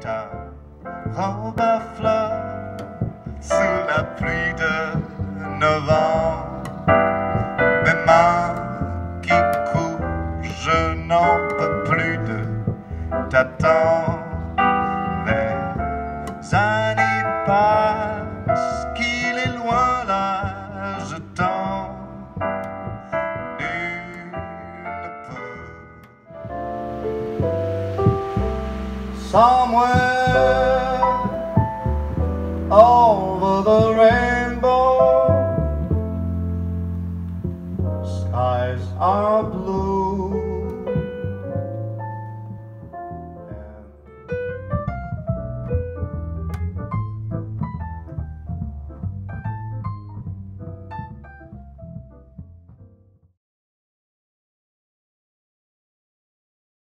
ta robe à fleurs sous la pluie de novembre. Mes mains qui courent, je n'en peux plus de t'attendre. Les années passent, qu'il est loin là, je t'en nul ne peut sans moi.